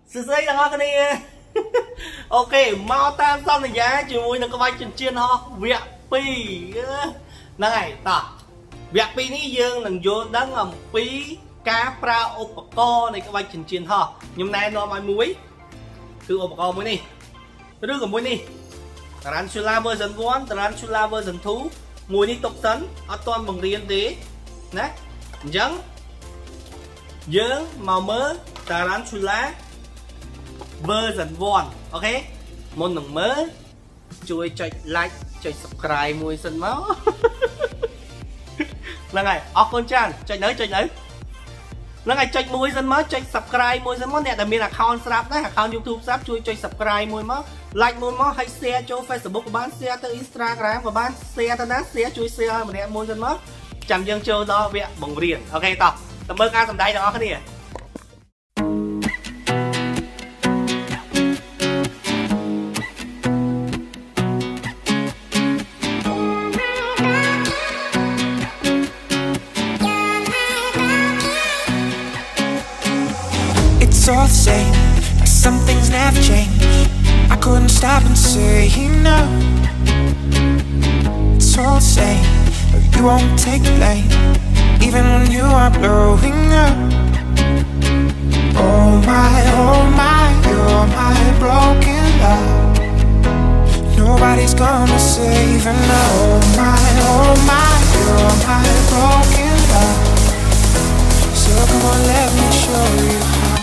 Sự dây là ngon cái này. Ok, mau tam xong này giá chỉ mùi nó có bánh chân chiên ho việc pi này ta việc pi ní dương lần vô đắng làm pi cá pra opaco này cái bánh chân chiên ho nhưng nay nó mai muối từ opaco muối đi cái đứa của muối đi tarantula version 1 tarantula version 2 muối đi tục tấn ở toàn bằng riêng tí nè dẫn dương màu mớ tarantula version 1 ok môn đừng mới chui chạy like chạy subscribe mùi sân máu là ngày con chan chạy nới là ngày chạy mùi sân máu chạy subscribe mùi sân máu nè đặc biệt là account sắp đấy account YouTube sắp chui chạy subscribe mùi máu like mùi máu hay share cho Facebook của bạn share tới Instagram của bạn share tới nát share chui share mà nè mùi sân máu chạm dân chơi đó việc bồng riêng ok tao tao mơ ca tầm đây đó cái gì It's all the same, like some things never change. I couldn't stop and say no. It's all the same, but you won't take the blame, even when you are blowing up. Oh my, you're my broken love. Nobody's gonna save her now. Oh my, you're my broken love. So come on, let me show you how.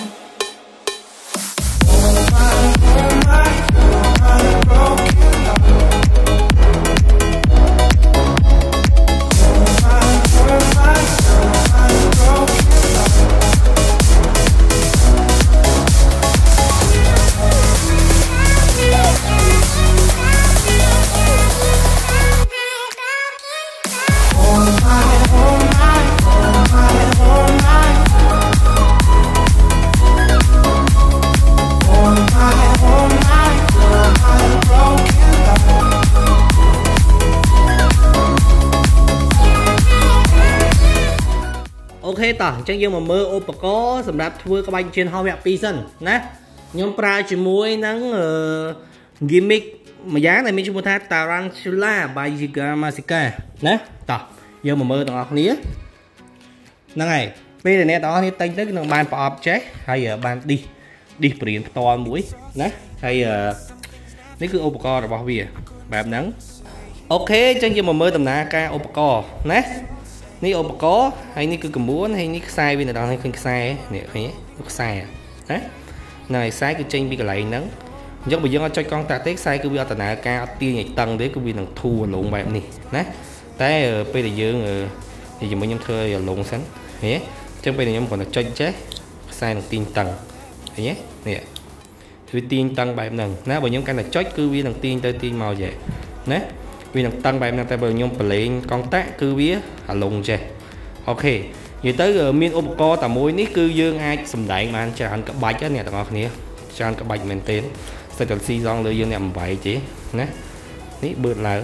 Ok tỏ chẳng dương mà mơ opaco sầm đạp thưa các bánh trên ho mẹ pi sân nè nhóm pra chỉ muối nắng gimmick mà giá này mình chúng ta tarantula by Gigamasica nè tỏ dương mà mơ tỏ học nía năng này bây giờ nè đó thì tay tới cái bàn pop chết hay ở bàn đi biển to muối nè hay đấy cứ opaco rồi bao bìa bẹp nắng ok chẳng dương mà mơ tầm nà ca opaco nè ní opaco hay ní cứ cầm muốn hay ní sai bên đó hay không sai nè thấy sai à đấy này sai cứ tranh bị cái lại nắng giống bây giờ cho con ta tết sai cứ bây giờ tận nào cao tiêu nhảy tầng đấy cứ bị thằng thua lộn bạn này đấy tại bây giờ dương thì giờ mới nhắm thưa lộn sánh nhé trong bây giờ nhắm còn là tranh chết sai thằng tiên tầng nhé nè cứ tiên tầng bạn nằng nó bởi những cái là chót cứ bị thằng tiên tới tiên màu vậy đấy vì thằng tăng bài năng tay bờ nhôm lên con tác cứ vía lùng chè ok như tới miền opaco tà môi ní cư dương ai sầm đại mà anh cho anh các bạch á nè tao nè cho anh các bạch mình tên sẽ cần si giòn lưỡi dương nè vậy chứ nè ní bự là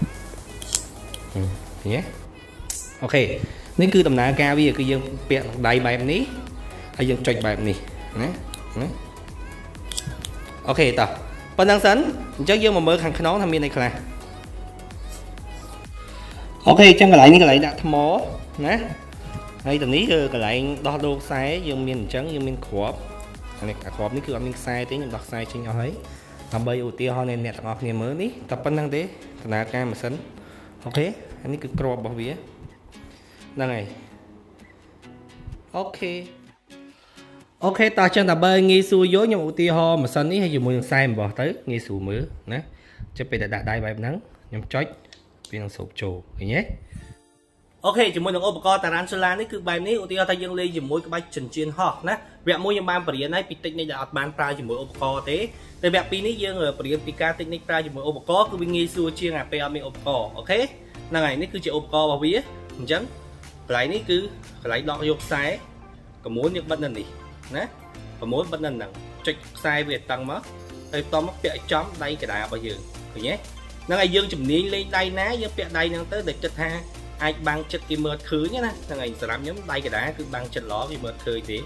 nhé ok ní cư tầm nào cao bây giờ cư dương bẹn đầy bài ní hay dương trạch bài này nè ok tao phần năng sấn chắc dương mà mơ thằng nó tham miên này là ok trong cái lại đã thấm mó nè đây tầm ní cái lại đo đô sai dương miền trắng dương miền khóp này cả khóp ní cứ miền sai thế nhưng đọc sai trên nhau ấy làm bây ưu tiên ho nên nẹt ngọc này mới ní tập phân năng thế là ca mà sấn ok anh cứ crop bảo vía này ok ta chân tập bơi nghi xuôi dối nhưng ưu tiên ho mà sấn ní hay dùng mùi sai mà bỏ tới nghi xù mưa nè cho bây đã đại bài nắng nhắm chói viên sụp trù nhé ok chỉ muốn được opaco tarantula này cứ bài này ưu tiên thay dương lên chỉ mỗi cái bánh trần chiên ho nè vẽ mua những bàn bể này pitic này đã bán pra chỉ mỗi opaco thế để vẽ pin này dương ở bể pika technique pra chỉ mỗi opaco cứ bên nghi xua chiên à pe mình opaco ok này này cứ chỉ opaco vào vía chẳng lại này cứ lại đọ dục sai có muốn những bất nần gì nè có muốn bất nần nặng trịch sai về tăng mất đây to mất bẹ chóm đây cái đại bao giờ nhé nó ngày dương chụp ní lên đây ná dương bẹ đây năng tới để chất ha ai băng chất cái mượt khứ nhá nè ngày làm nhóm đây cái đá cứ băng chất ló vì mượt khơi thế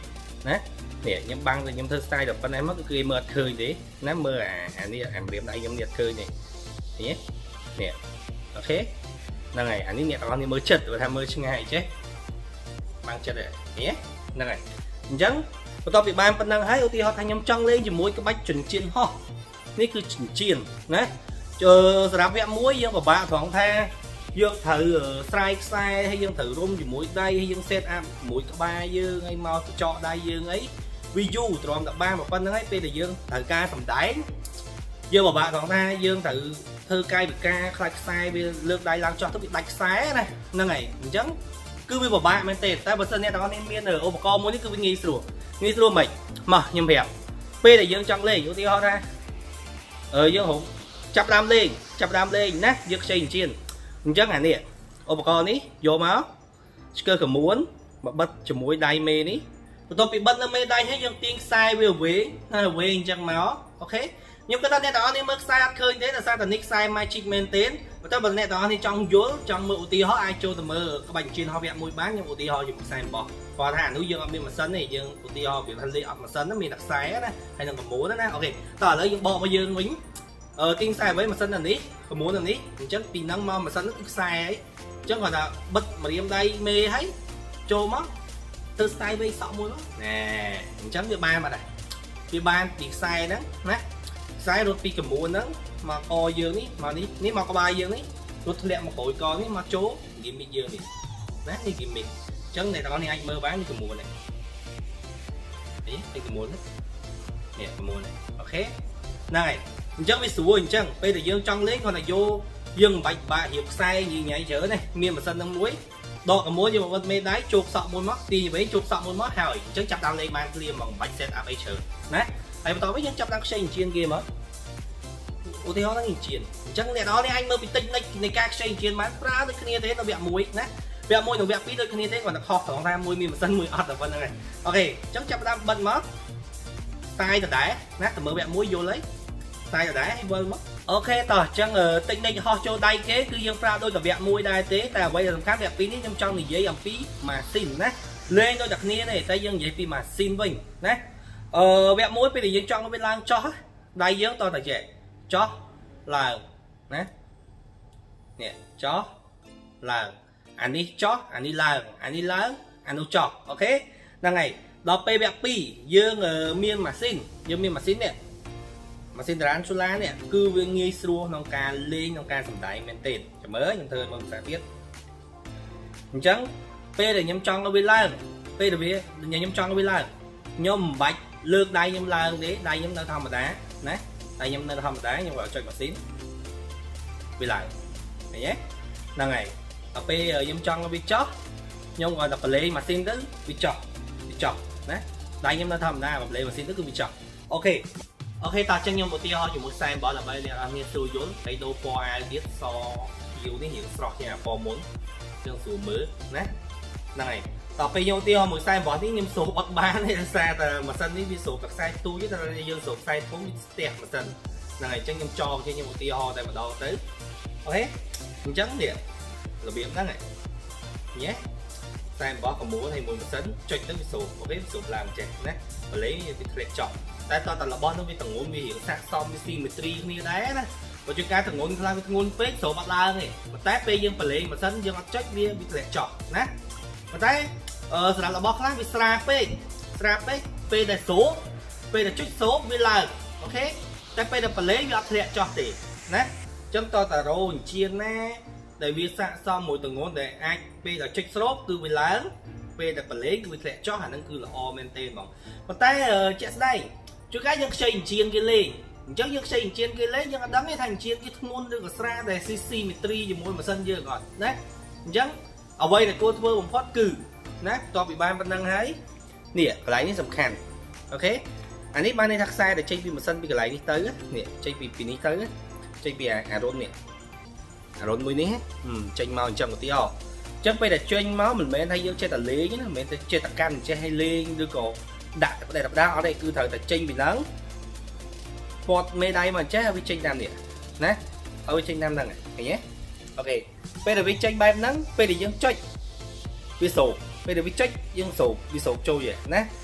ណានេះខ្ញុំបាំងទៅខ្ញុំធ្វើ style ដល់ប៉ុណ្ណេះមកគឺគេមើលអត់ឃើញទេណាមើលអានេះអារៀមដៃខ្ញុំនេះអត់ឃើញទេនេះអូខេហ្នឹងហើយអានេះអ្នកទាំងអស់នេះមើលចិត្តបើថាមើលឆ្ងាយចេះបាំងចិត្តនេះហ្នឹងហើយអញ្ចឹងបន្ទាប់ពីបានប៉ុណ្ណឹងហើយឧទាហរណ៍ថាខ្ញុំចង់លេងជាមួយក្បាច់ចិញ្ចៀនហោះនេះគឺចិញ្ចៀនណាសម្រាប់វគ្គ1យើងពិបាកត្រង់ថាយើងត្រូវស្រែកខ្សែហើយយើងត្រូវរុំជាមួយដៃហើយយើង set up ជាមួយក្បាលយើងហើយមកកញ្ចក់ដៃយើងអីវាយូរទ្រាំតែបានប៉ុណ្្នឹងហើយពេលដែលយើងត្រូវការសម្ដែងយើងពិបាកត្រង់ថាយើងត្រូវធ្វើកាយវិការខ្លាច់ខ្សែវាលើកដៃឡើងចុះទៅវាដាច់ខ្សែណាហ្នឹងហើយអញ្ចឹងគឺវាពិបាកមែនទេតែបើសិនអ្នកទាំងអស់នេះមានឧបករណ៍មួយនេះគឺវាងាយស្រួលមិនមកខ្ញុំប្រាប់ពេលដែលយើងចង់លេងឧទាហរណ៍ថាយើងហុំចាប់ដើមលេងណាយើងខ្ចីអញ្ជៀនអញ្ចឹងអានេះឧបករណ៍នេះយកមកឆ្កឹះកមួនមកបិទជាមួយដៃមេនេះបន្ទាប់ពីបិទនៅមេដៃហើយយើងទាញខ្សែវាវែងហើយវែងអញ្ចឹងមកអូខេខ្ញុំគិតថាអ្នកទាំងអស់នេះមើលខ្សែអត់ឃើញទេដោយសារតែនេះខ្សែ Magic មែនទេបើតើអ្នកទាំងអស់នេះចង់យល់ចង់មើលឧទាហរណ៍អាចចូលទៅមើលក្បាច់អញ្ជៀនហោះវគ្គ1បានខ្ញុំឧទាហរណ៍ជាមួយខ្សែរបស់គាត់ថាអានោះយើងអត់មានម៉ាស៊ីនទេយើងឧទាហរណ៍វាថាលេខអត់ម៉ាស៊ីនមានតែខ្សែណាហើយនឹងកមួនណាអូខេតោះឥឡូវយើងបកមកយើងវិញទាញខ្សែអ្វីម៉ាស៊ីនអានេះកមួនអានេះអញ្ចឹងពីហ្នឹងមកម៉ាស៊ីននោះគឺខ្សែហើយអញ្ចឹងគាត់ថាបិទម្រាមដៃមេហើយចូលមកទៅ style វិញសក់មួយមកណែអញ្ចឹងវាបានមកដែរវាបានពីខ្សែហ្នឹងណាខ្សែរត់ពីកមួនហ្នឹងមកកយើងនេះមកនេះមកក្បាលយើងនេះរត់ធ្លាក់មកក្រួយកនេះមកចូល gimmick យើងនេះណានេះ gimmick អញ្ចឹងអ្នកទាំងអស់នេះអាចមើលបាននេះកមួននេះកមួននេះកមួននេះអូខេហ្នឹងហើយអញ្ចឹងវាស្រួលអញ្ចឹងពេលដែលយើងចង់លេងគាត់ថាយកយើងមិនបាច់បាក់រៀបខ្សែញីញ៉ៃច្រើនទេមានម៉ាស៊ីននឹងមួយដកកមួនយកមកបិទមេដៃជោគសក់មួយមកទីវិញជោគសក់មួយមកហើយអញ្ចឹងចាប់ដើមលេងបានភ្លាមមកមិនបាច់ set up អីច្រើនណាហើយបន្តវិញយើងចាប់ដើមខ្ចីអញ្ជៀនគេមកឧទាហរណ៍ហ្នឹងអញ្ជៀនអញ្ចឹងអ្នកនរនេះអាចមើលពីតិចនិចនៃការខ្ចីអញ្ជៀនបានប្រើដូចគ្នាទេនៅវគ្គ1ណាវគ្គ1និងវគ្គ2ដូចគ្នាទេគាត់តែខុសត្រង់ថាមួយមានម៉ាស៊ីនមួយអត់តែប៉ុណ្្នឹងហើយអូខេអញ្ចឹងចាប់ដើមបិទមកstyle ដដែលណាទៅមើលវគ្គ1យល់ហើយstyle ដដែលហើយវិលមកអូខេតោះអញ្ចឹងតិចនិចហោះចូលដៃគេគឺយើងប្រើដូចតែវគ្គ1ដែរទេតែអ្វីដែលសំខាន់វគ្គ2នេះខ្ញុំចង់និយាយអំពីម៉ាស៊ីនណាលេងដូចតែគ្នាទេតែយើងនិយាយពីម៉ាស៊ីនវិញណាវគ្គ1ពេលដែលយើងចង់វាឡើងចោះដៃយើងតតែចេះចោះឡើងណានេះចោះឡើងអានេះចោះអានេះឡើងអានេះឡើងអានោះចោះអូខេហ្នឹងហើយដល់ពេលវគ្គ2យើងមានម៉ាស៊ីននេះម៉ាស៊ីនតារានស៊ូឡានេះគឺវាងាយស្រួលក្នុងការលេងក្នុងការសម្ដែងមែនទេចាំមើលខ្ញុំធ្វើមួយភាសាទៀតអញ្ចឹងពេលដែលខ្ញុំចង់ឲ្យវាឡើងពេលដែលខ្ញុំចង់ឲ្យវាឡើងខ្ញុំមិនបាច់លើកដៃខ្ញុំឡើងទេដៃខ្ញុំនៅធម្មតាណាដៃខ្ញុំនៅធម្មតាខ្ញុំក៏ចុចម៉ាស៊ីនវាឡើងឃើញទេហ្នឹងហើយដល់ពេលខ្ញុំចង់ឲ្យវាចោះខ្ញុំក៏តែប្លេម៉ាស៊ីនទៅវាចោះណាដៃខ្ញុំនៅធម្មតាបើប្លេម៉ាស៊ីនទៅគឺវាចោះអូខេតោះចឹងខ្ញុំឧទាហរណ៍ជាមួយខ្សែអំបោះដើម្បីអ្នកនរមានស្រួលយល់ហើយដូរពណ៌អាវទៀតសយូរនេះរៀងស្រស់ជាងពណ៌មុនចឹងស្រួលមើលណាហ្នឹងហើយតទៅពេលខ្ញុំឧទាហរណ៍មួយខ្សែអំបោះនេះខ្ញុំសូបអត់បានទេដោយសារតែម៉ាស៊ីននេះវាសូបតែខ្សែទូចទេតែយើងសូបខ្សែធំវាស្ទះម៉ាស៊ីនហ្នឹងហើយចឹងខ្ញុំចងខ្ញុំឧទាហរណ៍តែម្ដងទៅអូខេអញ្ចឹងនេះរបៀបហ្នឹងហើយញ៉េខ្សែអំបោះកមួនហើយមួយម៉ាស៊ីនចុចទៅវាសូបអូខេសូបឡើងចេះណាបលេវាធ្លាក់ចប់តែតតែរបស់នោះវាទងន់វារៀងសាក់សមវាស៊ីមេត្រីគ្នាដែរណាបើជួនកាលទងន់ខ្លាំងវាទងន់ពេកស្រូបអត់ឡើងទេប៉ុន្តែពេលយើងបលេងម៉ាស៊ីនយើងអត់ចុចវាធ្លាក់ចប់ណាប៉ុន្តែសម្រាប់របស់ខ្លះវាស្រាលពេកពេលដែលសូបពេលដែលចុចសូបវាឡើងអូខេតែពេលដែលបលេងវាអត់ធ្លាក់ចុះទេណាអញ្ចឹងតតែរោអញ្ជៀនណាដែលវាសាក់សមមួយទងន់ដែលអាចពេលដែលចុចស្រូបគឺវាឡើងពេលដែលបលេងគឺវាធ្លាក់ចុះអាហ្នឹងគឺល្អមែនទេហ្មងប៉ុន្តែជាក់ស្ដែងជួនកាលយើងខ្ចីអញ្ជៀនគេលេងអញ្ចឹងយើងខ្ចីអញ្ជៀនគេលេងយើងអត់ដឹងទេថាអញ្ជៀនគេធ្ងន់ឬក៏ស្រាលដែលស៊ីមេត្រីជាមួយម៉ាស៊ីនយើងអត់ណាអញ្ចឹងអ្វីដែលគួរធ្វើបំផុតគឺណាតបពីបានប៉ុណ្ណឹងហើយនេះកន្លែងនេះសំខាន់អូខេអានេះបានន័យថាខ្សែដែលចេញពីម៉ាស៊ីនពីកន្លែងនេះទៅនេះចេញពីនេះទៅចេញពីអារុននេះអារុនមួយនេះចេញមកអញ្ចឹងឧទាហរណ៍អញ្ចឹងពេលដែលចេញមកមិនមែនថាយើងចេះតែលេងណាមិនមែនតែចេះតែកាន់ចេះឲ្យលេងឬក៏ដាក់តែបដាអត់ទេគឺត្រូវតែចេញពីហ្នឹងពាត់មេដៃមកចេះឲ្យវាចេញតាមនេះណាឲ្យវាចេញតាមហ្នឹងឃើញទេអូខេពេលដែលវាចេញបែបហ្នឹងពេលដែលយើងចុចវាសូបពេលដែលវាចុចយើងសូបវាសូបចូលយេណា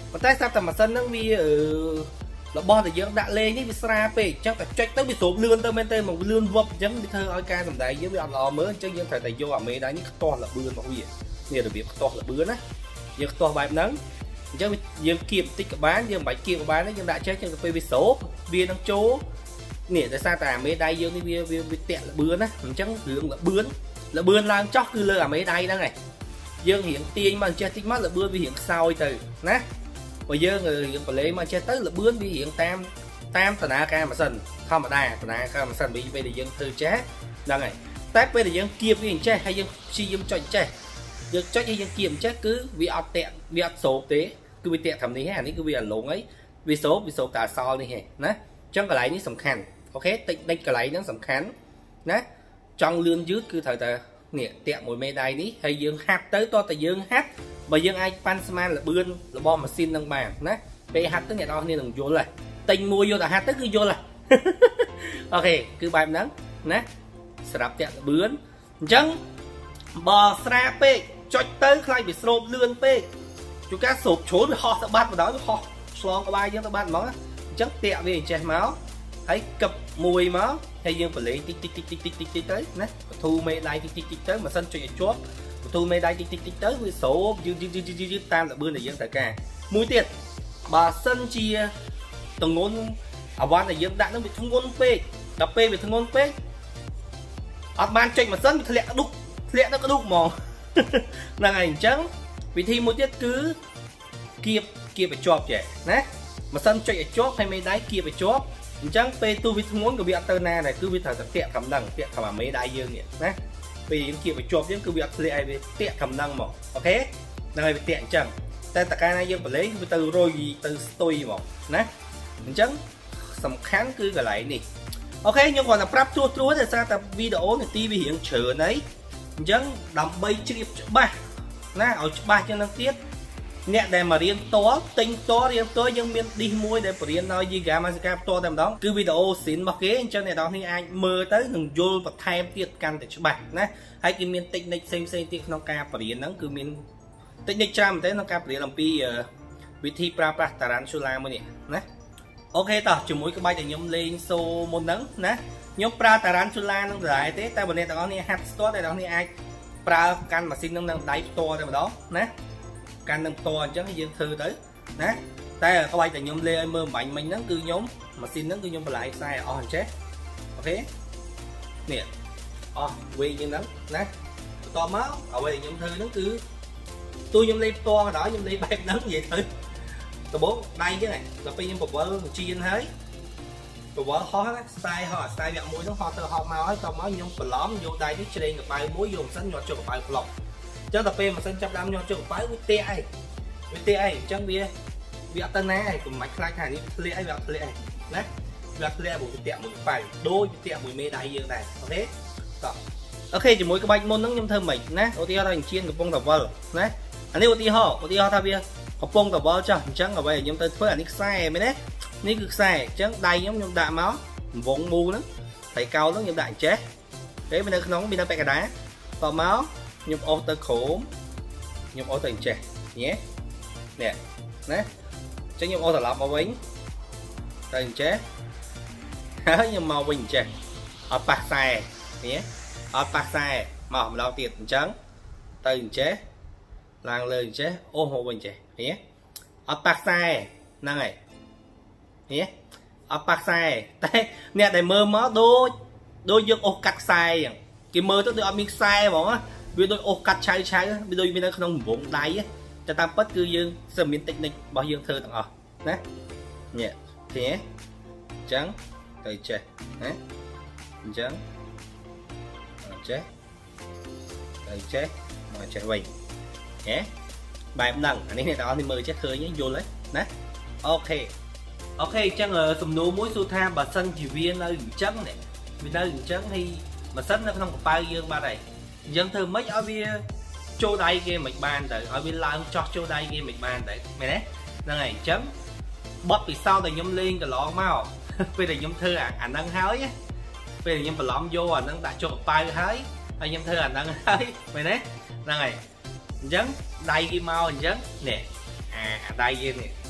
ប៉ុន្តែស្រាប់តែម៉ាស៊ីនហ្នឹងវារបស់ដែលយើងដាក់លេងនេះវាស្រាលពេកអញ្ចឹងតែចុចទៅវាស្រូបលឿនទៅមែនទេមកលឿនវឹបអញ្ចឹងវាធ្វើឲ្យការសម្ដែងយើងវាអត់ល្អមើលអញ្ចឹងយើងត្រូវតែយកអាមេដៃនេះខ្ទាស់លបឿនរបស់វានេះរបៀបខ្ទាស់លបឿនណាយើងខ្ទាស់បែបហ្នឹងអញ្ចឹងយើងគៀបបន្តិចក៏បានយើងមិនបាច់គៀបក៏បានទេយើងដាក់ចេះអញ្ចឹងទៅពេលវាស្រូបវានឹងចូលនេះដោយសារតែអាមេដៃយើងនេះវាតាក់លបឿនណាអញ្ចឹងរឿងលបឿនឡើងចោះគឺលើអាមេដៃហ្នឹងឯងយើងរៀងទាញមកចេះតិចមកលបឿនវារៀងខ្សោយទៅណាបើយើងរៀងបលេងមកចេះទៅលបឿនវារៀងតាមដំណើរការម៉ាស៊ីនធម្មតាដំណើរការម៉ាស៊ីនវិញពេលដែលយើងធ្វើចេះហ្នឹងហើយតែពេលដែលយើងគៀបវាអញ្ចេះហើយយើងព្យាយាមចុចចេះយើងចុចហើយយើងគៀបអញ្ចេះគឺវាអត់តាក់វាអត់ស្រូបទេគឺវាតាក់ត្រឹមនេះហ្នឹងអានេះគឺវាអាឡុងអីវាស្រូបតែអសល់នេះឯងណាអញ្ចឹងកន្លែងនេះសំខាន់អូខេតិចកន្លែងហ្នឹងសំខាន់ណាចង់លឿនយឺតគឺត្រូវតែនេះតាក់មួយមេដៃនេះហើយយើងហាត់ទៅតតែយើងហាត់បើយើងអាចប៉ាន់ស្មានលបឿនរបស់ម៉ាស៊ីននឹងបានណាពេលហាត់ទៅអ្នកនរគ្នានឹងយល់ហើយទិញមួយយកតែហាត់ទៅគឺយល់ហើយអូខេគឺបែបហ្នឹងណាស្រាប់តាក់លបឿនអញ្ចឹងបើស្រាពេកចុចទៅខ្លាចវាស្រូបលឿនពេកជួនកាលស្រូបជ្រុលវាហោះទៅបាត់បណ្ដោយវាហោះឆ្លងក្បាលយើងទៅបាត់ហ្មងអញ្ចឹងតាក់វាអញ្ចេះមកហើយកឹបមួយមកហើយយើងបលេងតិចទៅណាបធូរមេដៃតិចទៅម៉ាស៊ីនចុចឲ្យជាប់បធូរមេដៃតិចទៅវាស្រូបយឺតតាមលបឿនដែលយើងត្រូវការមួយទៀតបើសិនជាទងន់អវ៉ាន់ដែលយើងដាក់នោះវាធ្ងន់ពេកដល់ពេលវាធ្ងន់ពេកអត់បានចុចម៉ាស៊ីនវាធ្លាក់ក្ដុកហ្មងហ្នឹងហើយអញ្ចឹងវិធីមួយទៀតគឺគៀបឲ្យជាប់ចេះណាម៉ាស៊ីនចុចឲ្យជាប់ហើយមេដៃគៀបឲ្យជាប់អញ្ចឹងពេលទូវាធ្ងន់ក៏វាអត់ទៅណាដែរគឺវាត្រូវតែតាក់ត្រឹមហ្នឹងតាក់ត្រឹមអាមេដៃយើងនេះណាពេលយើងគៀបឲ្យជាប់យើងគឺវាអត់ធ្លាក់ឲ្យវាតាក់ត្រឹមហ្នឹងមកអូខេហ្នឹងហើយវាតាក់អញ្ចឹងតែតកាលណាយើងបលេងគឺវាទៅរុយទៅស្ទុយមកណាអញ្ចឹងសំខាន់គឺកន្លែងនេះអូខេខ្ញុំគ្រាន់តែប្រាប់ទួទេដោយសារតែវីដេអូនាទីវារៀងច្រើនហើយអញ្ចឹងដើម្បីជ្រាបច្បាស់ណាឲ្យច្បាស់ជាងនឹងទៀតអ្នកដែលមករៀនផ្ទាល់ទិញផ្ទាល់រៀនផ្ទាល់យើងមាន disk មួយដែលបរៀនដល់ Giga Master ផ្ទាល់តែម្ដងគឺវីដេអូស៊ីនរបស់គេអញ្ចឹងអ្នកនរគ្នាអាចមើលទៅនឹងយល់បន្ថែមទៀតកាន់តែច្បាស់ណាហើយគេមាន technique ផ្សេងទៀតក្នុងការបរៀនហ្នឹងគឺមាន technique ច្រើនមែនទេក្នុងការបរៀនអំពីវិធីប្រើប្រាស់ Tarantula មួយនេះណាអូខេតោះជាមួយក្បាច់ដែលខ្ញុំលេងសូមុនហ្នឹងណាខ្ញុំប្រើ Tarantula នឹងដែរទេតែបើអ្នកទាំងអស់គ្នាហាត់ស្ទាត់អ្នកទាំងអស់គ្នាអាចប្រើកាន់ម៉ាស៊ីននឹងដៃផ្ទាល់តែម្ដងណាកាន់នឹងផ្ទាល់អញ្ចឹងយើងធ្វើទៅណាតែក្បាច់ដែលខ្ញុំលេងឲ្យមើលបាញ់មិញហ្នឹងគឺខ្ញុំម៉ាស៊ីនហ្នឹងគឺខ្ញុំបន្លាយខ្សែអស់អញ្ចេះអូខេនេះអស់វែងយ៉ាងហ្នឹងណាបន្តមកអ្វីដែលខ្ញុំធ្វើហ្នឹងគឺទូខ្ញុំលេងផ្ទាល់ក៏ដោយខ្ញុំលេងបែបហ្នឹងនិយាយទៅដំបូងដៃអញ្ចឹងដល់ពេលខ្ញុំបវលជៀនហើយបវលហោះណាស្ទាយហោះស្ទាយវគ្គមួយហ្នឹងហោះទៅហោះមកហើយតមកខ្ញុំបន្លំយកដៃនេះច្រេងកប៉ៅមួយយកម៉ាស៊ីនញាត់ចូលកប៉ៅប្លុកអញ្ចឹងដល់ពេលម៉ាស៊ីនចាប់ដើមញាត់ចូលកប៉ៅវាតាក់អីអញ្ចឹងវាអត់ទៅណាឯងកុំខ្លាចថានេះធ្លាក់អីវាអត់ធ្លាក់ឯងណាវាអត់ធ្លាក់ព្រោះវាតាក់មួយកប៉ៅដូចវាតាក់មួយមេដៃយើងដែរអូខេតោះអូខេជាមួយក្បាច់មុនហ្នឹងខ្ញុំធ្វើម៉េចណាឧទាហរណ៍ថាអញ្ជៀនកំពុងតវល់ណាអានេះឧទាហរណ៍ថាវាកំពុងតវល់ចុះអញ្ចឹងអ្វីដែលខ្ញុំទៅធ្វើអានេះខ្សែមែនទេនេះគឺខ្សែអញ្ចឹងដៃខ្ញុំដាក់មកវងមូហ្នឹងហើយកោលហ្នឹងខ្ញុំដាក់អញ្ចេះពេលនៅក្នុងមាននៅពាក់កណ្ដាលតមកខ្ញុំអូសទៅក្រោមខ្ញុំអូសទៅអញ្ចេះនេះណាអញ្ចឹងខ្ញុំអូសត្រឡប់មកវិញទៅអញ្ចេះហើយខ្ញុំមកវិញអញ្ចេះអត់ប៉ះខ្សែនេះអត់ប៉ះខ្សែមកម្ដងទៀតអញ្ចឹងទៅអញ្ចេះឡើងលើអញ្ចេះអូសមកវិញអញ្ចេះនេះអត់ប៉ះខ្សែហ្នឹងហើយនេះអត់ប៉ះខ្សែតែអ្នកដែលមើលមកដូចយើងអូសកាត់ខ្សែអញ្ចឹងគេមើលទៅដូចអត់មានខ្សែហ្មងវាដូចអូសកាត់ឆៅវាដូចមាននៅក្នុងរង្វង់ដៃតែតាមពិតគឺយើងសិមមានតិចនិចរបស់យើងធ្វើទាំងអស់ណានេះទេអញ្ចឹងទៅចេះណាអញ្ចឹងចេះទៅចេះមកចេះវិញហ៎បែបហ្នឹងអានេះអ្នកទាំងអស់នេះមើលចេះឃើញយល់ហើយណាអូខេអញ្ចឹងសំណួរមួយសួរថាបើសិនជាវានៅអញ្ចឹងនេះវានៅអញ្ចឹងហើយម៉ាស៊ីននៅក្នុងកប៉ៅយើងបាត់ហើយអញ្ចឹងធ្វើម៉េចឲ្យវាចូលដៃគេមិនបានទៅឲ្យវាឡើងចោះចូលដៃគេមិនបានទៅមែនទេហ្នឹងហើយអញ្ចឹងបទពិសោធន៍ដែលខ្ញុំលេងកន្លងមកពេលដែលខ្ញុំធ្វើអាហ្នឹងហើយពេលដែលខ្ញុំបន្លំយកអាហ្នឹងដាក់ចូលកប៉ៅហើយខ្ញុំធ្វើអាហ្នឹងហើយមែនទេហ្នឹងហើយអញ្ចឹងដៃគេមកអញ្ចឹងនេះអាដៃយើងនេះ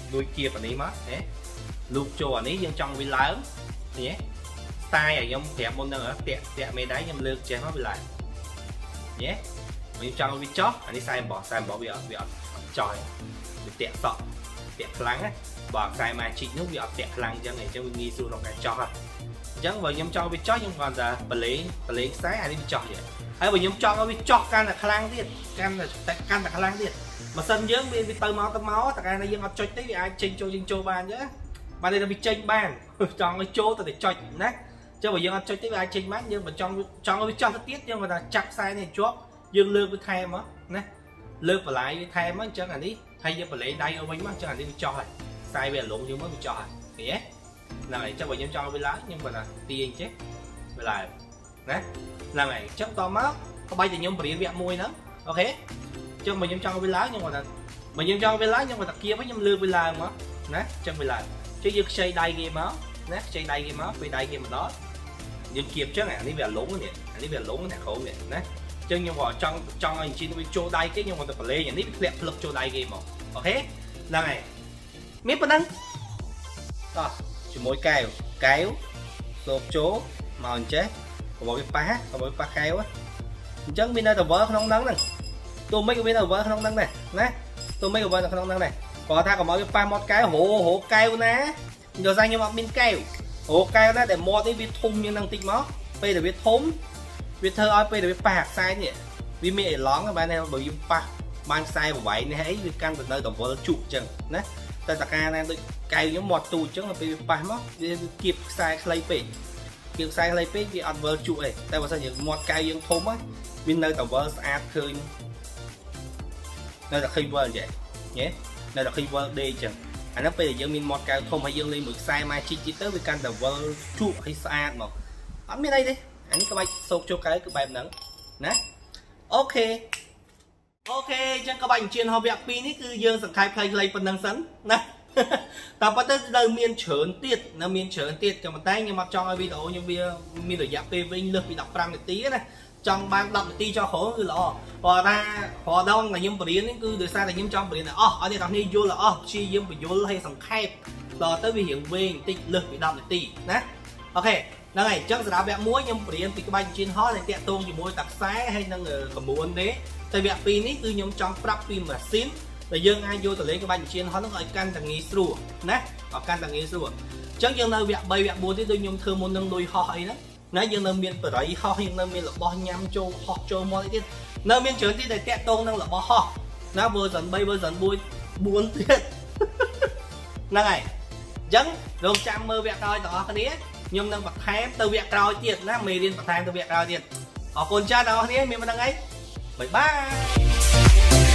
đuôi kia phần này mất thế lục chùa này dân trong vi lớn nhé tay ở trong thẹp môn nữa tẹt mê đáy nhầm lược chém nó bị lại nhé mình trong vi chót anh đi sai bỏ bị tròi bị tẹt sọ tẹt lắng ấy bỏ sai mà chị nước bị tẹt lắng cho này cho mình nghi su trong cái cho chẳng với nhóm cho vi chót nhưng còn giờ bật lấy sáng anh đi bị tròi vậy ấy với nhóm cho nó bị chót can là khlang tiết can là khlang tiết mà sân dưỡng bị tơ máu tất cả này dân học chơi tí vì ai chơi cho bàn nhé bàn đây là bị chơi bàn cho nó chỗ tôi để chơi nè cho bởi dân học chơi tí vì ai chơi mát nhưng mà cho nó bị cho nó tiết nhưng mà là chặt sai này chốt dương lương với thèm á nè lương và lại thèm á chẳng hạn đi hay dân phải lấy đây ở bên mắt chẳng hạn đi cho này sai về lộn nhưng mới bị cho này nhé là này cho bởi dân cho với lá nhưng mà là tiền chết về lại nè là này chắc to máu có bay thì nhóm bị vẹn môi nữa ok cho mình nhóm cho với lá nhưng mà là mình nhóm cho với lá nhưng mà thật kia với nhóm lương với là mà nè chân với lại chứ dứt xây đây game máu nè xây đây game máu vì đây game đó nhưng kịp chứ này đi về lúng này đi về lúng này khổ vậy nè chân nhưng mà trong anh chị nó cho đây cái nhưng mà phải lên những cái lực cho đây game một ok là này biết bên đó chỉ mỗi kéo sộp chỗ màu chết có một cái phá kéo á chân bên đây tàu vỡ không nắng này tôi mấy cái bên tàu vỡ không nắng này nè tôi mấy cái bên không nắng này còn ta có mỗi cái pha một cái hổ keo ná rồi ra nhưng mà bên keo hổ keo đó để mua cái viên thun như năng tinh máu bây giờ biết thốn biết thơ ơi bây giờ biết phạt sai nhỉ vì mẹ lón các bạn em bởi vì phạt mang sai của vậy này ấy vì căn từ nơi tàu vỡ trụ chừng nè ta đặt ca này tôi keo giống một tù chứ là bị phạt mất kịp sai clay pin kiểu sai lấy pin vì ăn vỡ trụ này tại sao những một cây dương thôm á bên nơi tàu vỡ áp khơi nơi là khi vỡ vậy nhé nơi là khi vỡ đi chẳng anh nó bây giờ dương mình một cây thôm hay dương lên một sai mai chi tới với căn tàu vỡ trụ hay xa mà bắn bên đây đi anh các bạn sâu cho cái bài nắng nè ok chẳng các bạn chuyên học việc pin ấy cứ dương sẵn khai play phần năng sẵn nè ta bắt tới đây miền trớn tiết cho một tay nhưng mà trong video như bây miền được giáp về lực bị đọc răng tí này trong ban đọc tí cho khổ người lọ họ đông là những biến cứ được sai là những trong biến này ở đây đọc đi vô là chi dương bị vô hay sòng khai rồi tới vì hiện về tích lực bị đọc tí nè ok là này chắc là vẽ múa nhưng biến thì các bạn trên hot này tẹt tôn thì môi tạc xé hay năng ở cầm muốn đấy tại vẽ pin ấy cứ nhóm trong prap pin mà xin rồi dương ai vô từ lấy cái bánh chiên họ nó gọi căn thằng nghi srua nè ở căn thằng nghi srua chắc dương nơi vẹn bay vẹn buồn thì tôi nhung thơ môn nâng đôi họ ấy đó nói dương nơi miền bờ đấy họ nhưng nơi miền là bo nhám châu họ châu mọi cái nơi miền trở thì để tẹt tôn năng là bo họ nó vừa dần bay vừa dần bui buồn thiệt là này chẳng đồng trăm mơ vẹn coi đó cái đấy nhưng năng bật thém từ vẹn coi tiền na mê điên bật thém từ vẹn coi tiền ở con cha đó đấy miền bên đằng ấy bye bye